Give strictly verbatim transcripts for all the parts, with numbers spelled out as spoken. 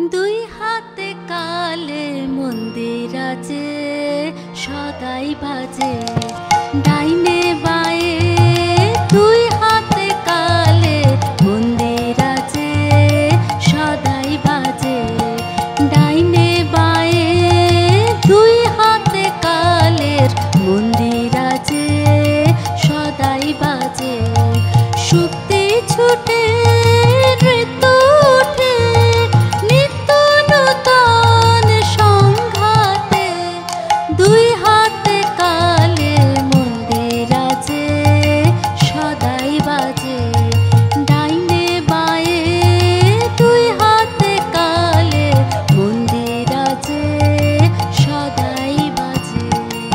দুই হাতে কালে মন্দির আছে, সদাই বাজে ডাইনে বায়ে। দুই হাতে কালে মন্দির আছে, সদাই বাজে ডাইনে বায়ে। দুই হাতে কালের মন্দির আছে, সদাই বাজে। শক্তি ছুটে ঋতু উঠে, নিত্য নূতন সংঘাতে। দুই হাতে কালে মন্দির আছে, সদাই বাজে ডাইনে বায়ে। দুই হাতে কালে মন্দির আছে, সদাই বাজে।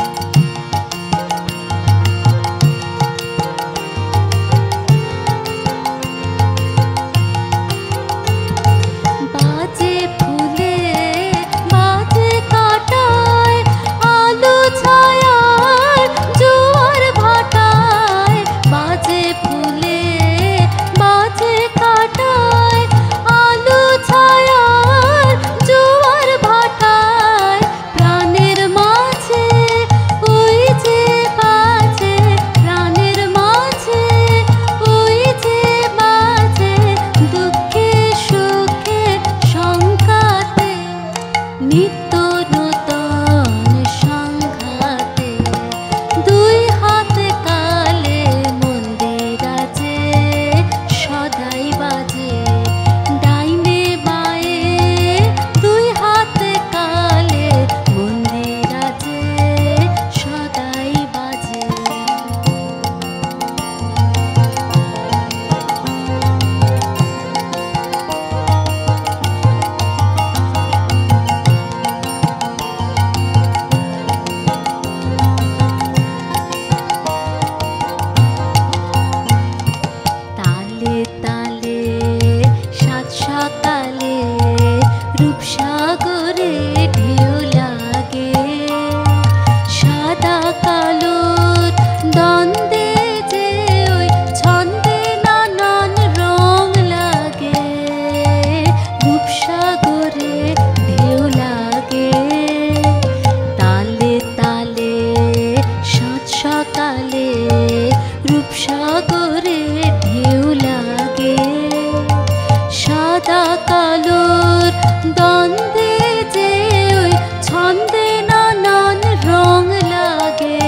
বাজে ফুলে বাজে কাটায়, আলো ছায়ার জোয়ার ভাটায়। বাজে ফুলে বাজে কাটায়, আলো ছায়ার জোয়ার ভাটায়। প্রাণের মাঝে ওই যে বাজে, প্রাণের মাঝে ওই যে বাজে। দুঃখে সুখে সংঘাতে, নিত্য নূতন সংঘাতে। দুই হাতে কালে মন্দির আছে, সদাই বাজে ডাইনে বায়ে। দুই হাতে কালে মন্দির আছে, সদাই বাজে। তালে তালে সাত সকালে রূপসাগরে ঢেউ লাগে। সাদা কালোর দ্বন্দ্বে যে ওই ছন্দে নানান রং লাগে। রূপসাগরে ঢেউ লাগে। তালে তালে সাত সকালে রূপসাগরে ঢেউ লাগে। সাদা কালোর দ্বন্দ্বে যে ওই ছন্দে নানান রং লাগে।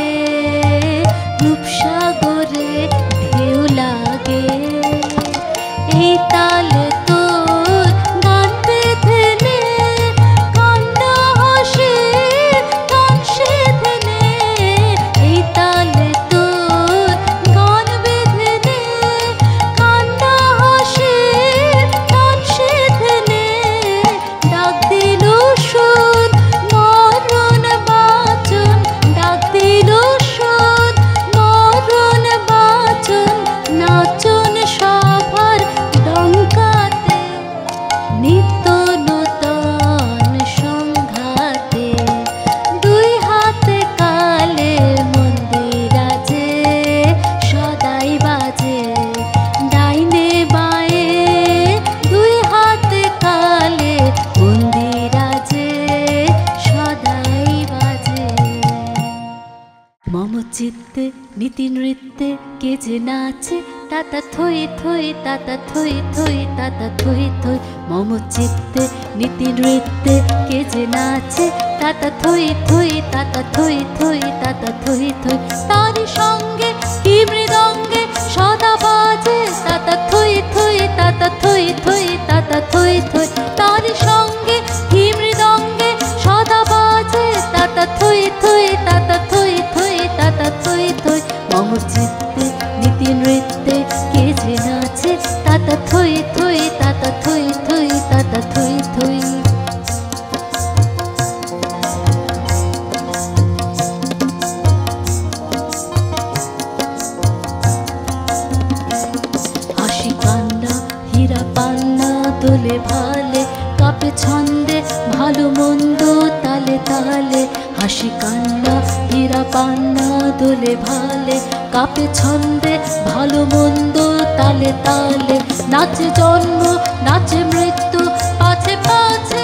রূপসাগরে ঢেউ লাগে। এই তালে তোর গান বেঁধে নে, কান্না হাসি গান সেধে নে। এই তালে তোর গান বেঁধে নে, কান্না হাসি গান সেধে নে। ডাক দিল সুর মরণ বাচন, ডাক দিল সুর মরণ বাচন। নাচন সভার ডঙ্কাতে, নিত্য নূতন সংঘাতে। দুই হাতে কালে মন্দির আছে, সদাই বাজে ডাইনে বায়ে। দুই হাতে কালে মন্দির আছে, সদাই বাজে। মম চিত্তে নীতি নৃত্যে কে যে নাচে, তাতা থই থই তাতা থই থই তাতা থই থই। মম চিত্তে নীতি নৃত্যে কে যে নাচে, তাতা থই থই তাতা থই থই তাতা থই থই। তারি সঙ্গে কি মৃদঙ্গে সদা বাজে, তাতা থই থই তাতা থই থই তাতা থই থই। তারি সঙ্গে কি মৃদঙ্গে সদা বাজে, তাতা থই থই তাতা থই থই তাতা থই থই। মম চিত্তে নীতি নৃত্যে কে যে নাচে, তাতা থই থই তাতা থই থই তাতা থই থই। হাসি কান্না হীরা পান্না দোলে ভালে, কাপে ছন্দে ভালো মন্দ তালে তালে। হাসি কান্না হীরা পান্না দোলে ভালে, কাপে ছন্দে ভালো মন্দ তালে তালে। নাচে জন্ম নাচে মৃত্যু, পাছে পাছে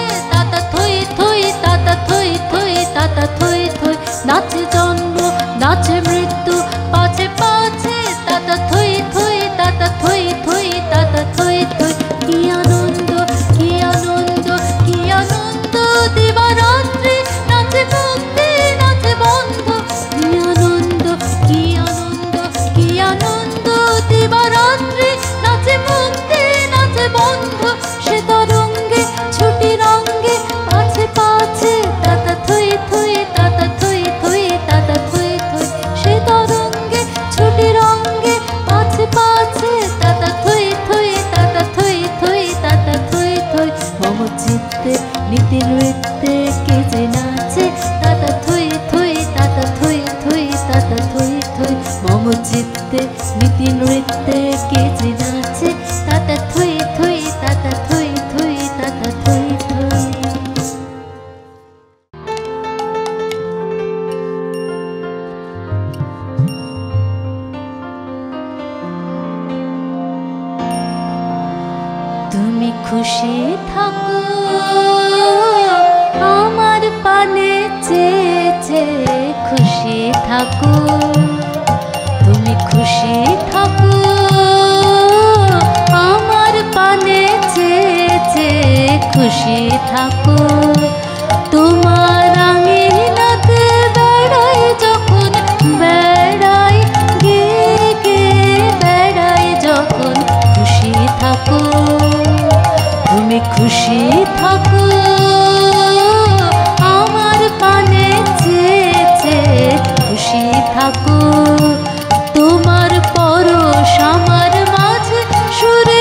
থই থই, নাচে জন্ম নাচে মৃত্যু, পাছে পাছে তাতা থই থই, তাতা থই থই, তাতা থই থই। কি আনন্দ কি আনন্দ কি আনন্দ, দিবারাত্রি নাচে মুক্তি নাচে বন্ধ। কি আনন্দ কি আনন্দ কি আনন্দ, দিবারাত্রি নাচে মুক্তি নাচে বন্ধ। সে তরঙ্গে ছুটি রঙ্গে পাছে পাছে তাতা থই থই, তাতা থই থই, তাতা থই থই। সে তরঙ্গে ছুটি রঙ্গে পাছে পাছে তাতা থই থই, তাতা থই থই, তাতা থই থই। মম চিত্তে নীতি নৃত্যে কে যে নাচে, তাতা থই থই, তাতা থই থই, তাতা থই থই। মম চিত্তে নীতি নৃত্যে কে যে নাচে, তাতা থই থই, তাতা থই থই, তাতা থই থই। তুমি খুশি থাকো আমার পানে চেয়ে চেয়ে, খুশি থাকো তুমি খুশি থাকো আমার পানে চেয়ে চেয়ে, খুশি থাকো। তোমার আঙিনাতে বেড়াই যখন, বেড়াই গে গে বেড়াই যখন, খুশি থাকো তুমি খুশি থাকো আমার পানে চেয়ে চেয়ে, খুশি থাকো। তোমার পরশ আমার মাঝে সুরে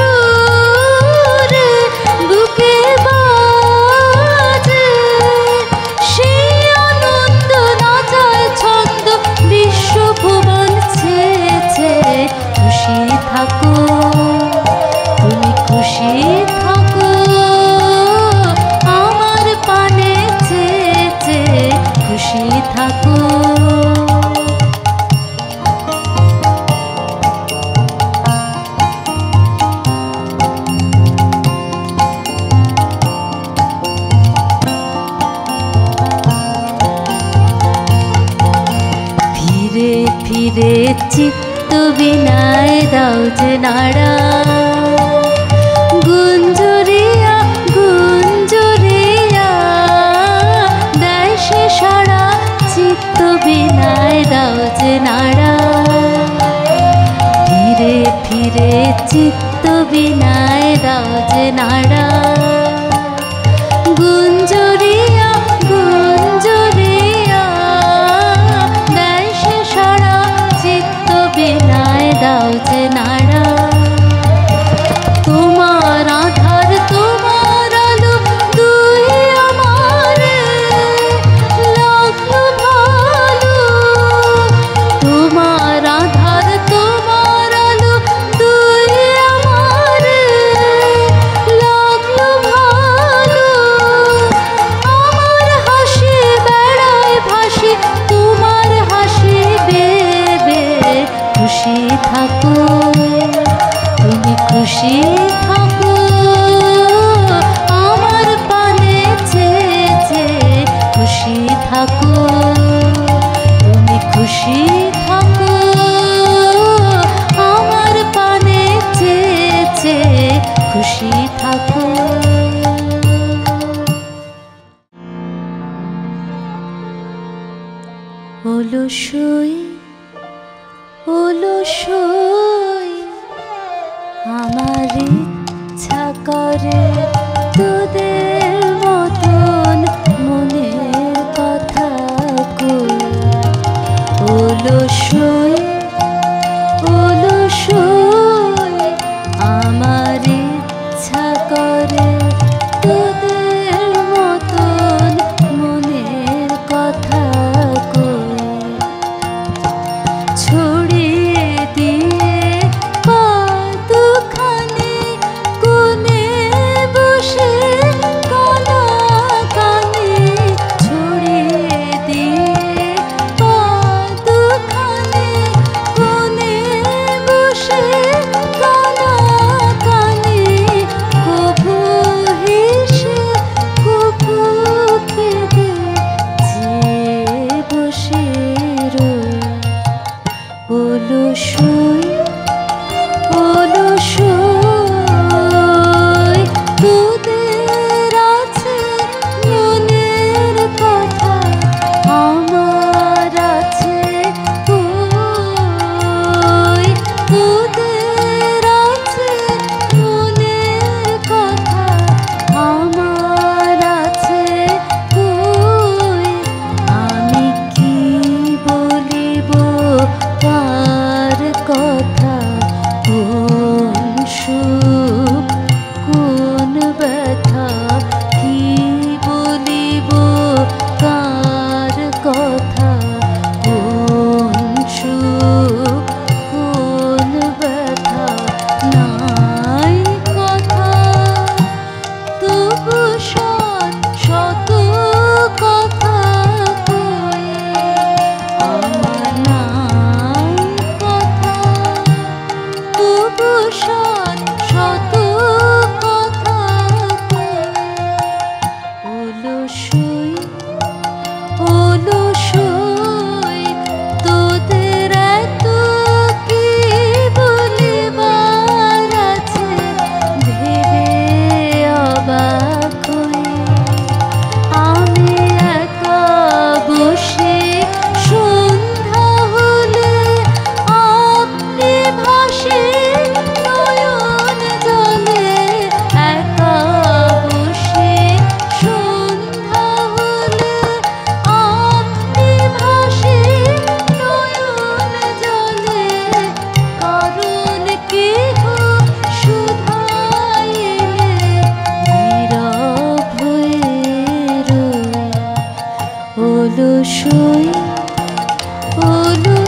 সুরে বুকে বাজে, সেই আনন্দ নাচায় ছন্দ বিশ্বভুবন ছেয়ে ছেয়ে, খুশি থাকো তুমি খুশি থাকো আমার পানে চেয়ে চেয়ে, খুশি থাকো। ফিরে ফিরে চিত্ত বিনায় দাও যে নাড়া, গুঞ্জরিয়া গুঞ্জরিয়া দেয় সে সারা, চিত্ত বিনায় দাও যে নাড়া। ফিরে ফিরে চিত্ত বিনায় দাও যে নাড়া, গুঞ্জরিয়া গুঞ্জরিয়া দেয় সে সারা, চিত্ত বিনায় দাও যে নাড়া। তোমার আধার তোমার আলো দুই আমার লাগলো ভালো, তোমার আধার তোমার আলো দুই আমার লাগলো ভালো। আমার হাসি বেড়ায় ভাসি তোমার হাসি বেয়ে বেয়ে, খুশি থাকো তুমি খুশি থাকো আমার পানে চেয়ে চেয়ে, খুশি থাকো তুমি খুশি থাকো আমার পানে চেয়ে চেয়ে, খুশি থাকো। অলসই অলসই আমার ইচ্ছা করে তোদের মতন মনের কথা কই। অলসই অলসই আমার ইচ্ছা করে তোদের মতন মনের কথা কই। ছড়িয়ে দিয়ে কতখানি কোণে বসে কলাকানি, ছড়িয়ে দিয়ে কতখানি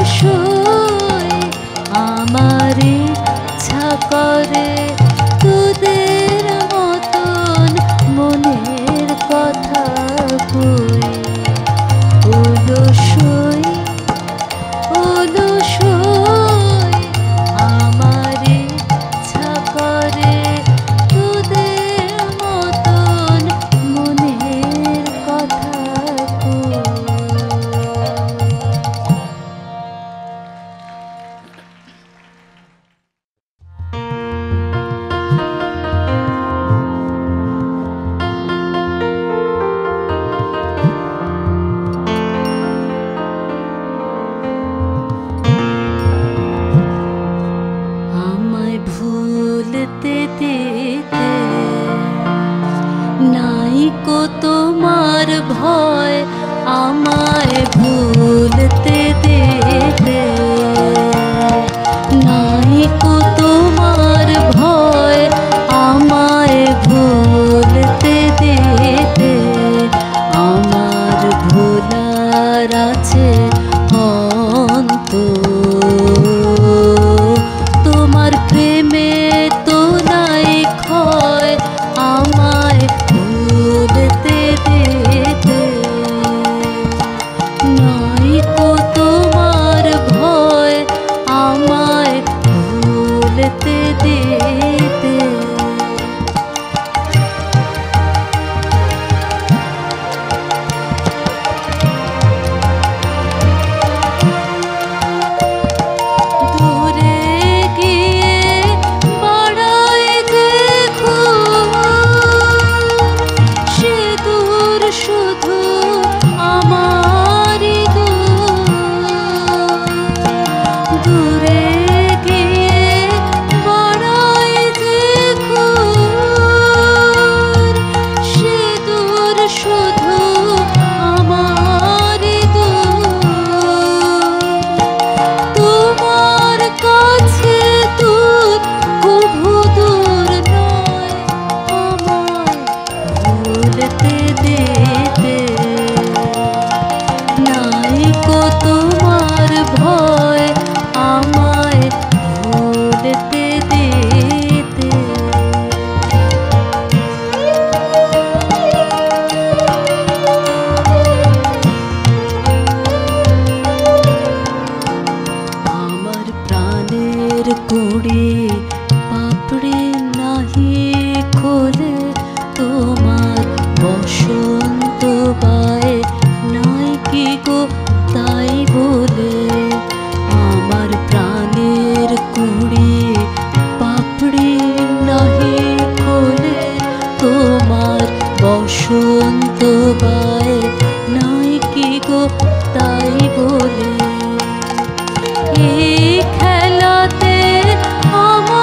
সই আমার ইচ্ছা করে তোদের মতন মনের কথা কই ওলো সই ওলো সই আমার ইচ্ছা করে তোদের মতন মনের কথা কই। আমায় ভুলতে দিতে নাই কো তোমার ভয় আমায় ভুলতে দিতে নাই কো তোমার ভয় আমায় ভুলতে দিতে আমার ভোলার আছে অন্ত তোমার প্রেমে তো নাই ক্ষয় আমায় ভুলতে দিতে নাই কো তোমার ভয় আমায় ভুলতে দিতে। দূরে গিয়ে বাড়ায় দেখো সে দূর শুধু আমারই দূর দূরে গিয়ে বাড়ায় দেখো সে দূর শুধু আমারই দূর তোমার কাছে দূর কভু দূর নয় আমায় ভুলতে দিতে নাই কো তোমার ভয় আমায় ভুলতে দিতে। আমার প্রাণের কুড়ি পাপড়ি নাহি খোলে তোমার বসন্ত বায়ে নাই কি গো তাই বলে আমার প্রাণের কুড়ি পাপড়ি নাহি খোলে তোমার বসন্ত বায়ে নাই কি গো তাই বলে এই খেলাতে আমার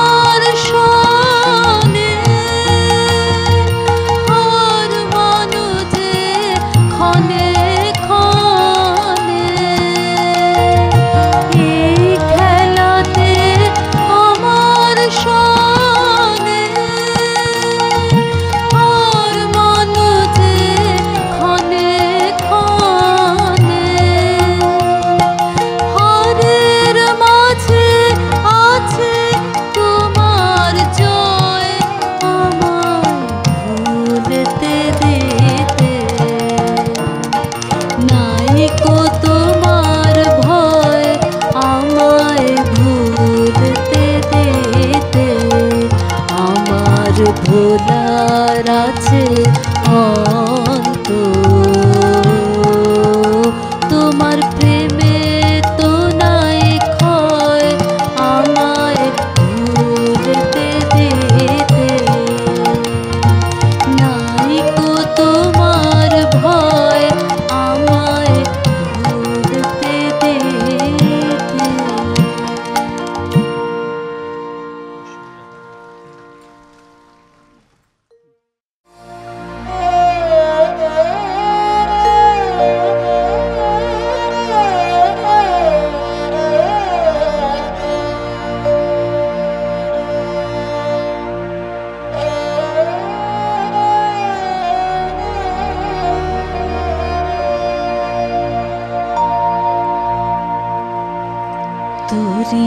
তুরি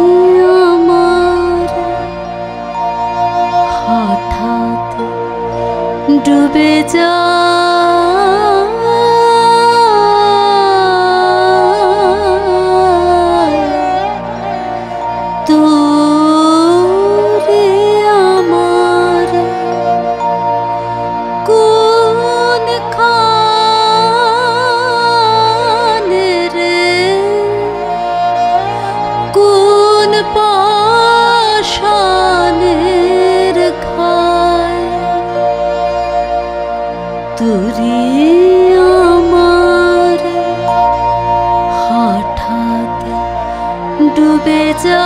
আমার হঠাৎ ডুবে যা তুরি আমার হঠাৎ ডুবে যা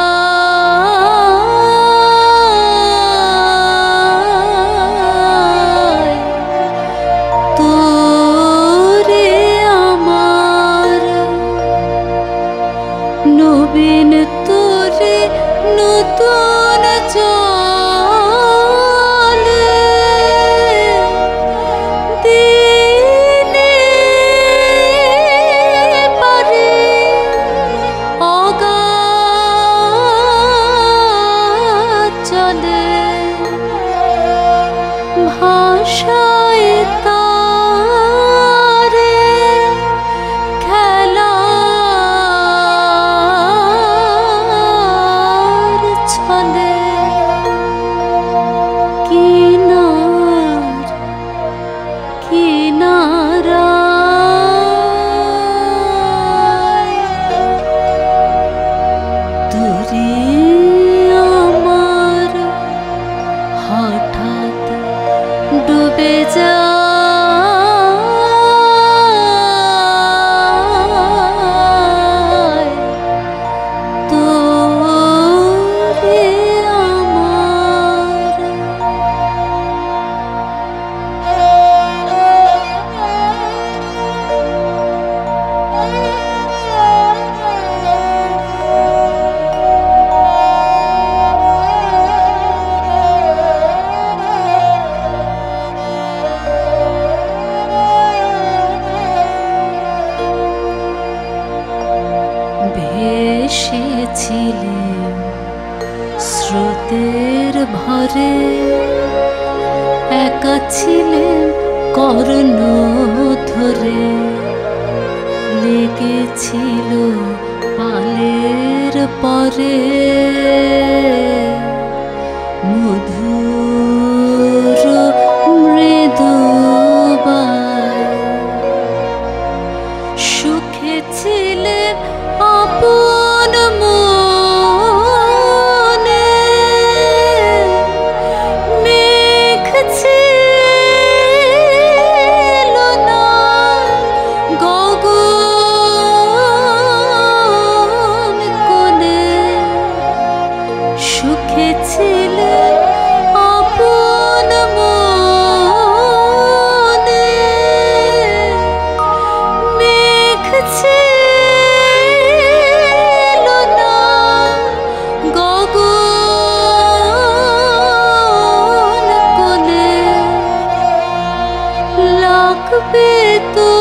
তোরে আমার নবীন তোরে নতুন ভাষায় তারে খেলার ছলে কিনার কিনারায় তুরি আমার হঠাৎ ডুবে যা তোরে আমার ভেসেছিলেন স্রোতের ভরে একা ছিলেন কর্ণ ধরে লেগেছিল পালের পরে মধুর মৃদু সুখে ছিলেন আপন মনে মেঘ ছিল না গগন কোণে সুখে ছিলেন আপন মনে মেঘ ছিল না গগন কোণে লাগবে তো